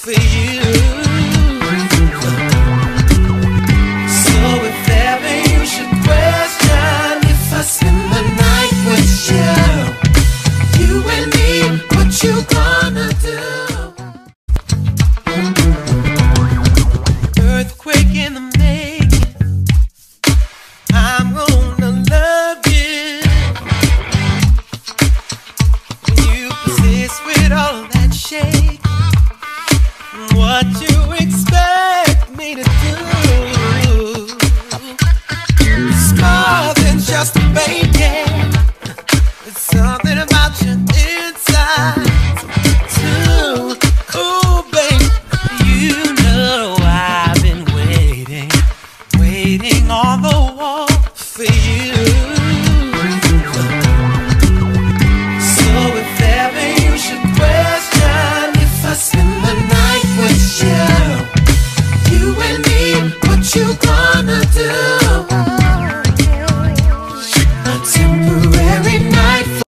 for you. So if ever you should question if I spend the night with you and me, what you gonna do? Earthquake in the making, I'm gonna love you. When you persist with all of that shake, what you expect me to do? It's more than just a baby.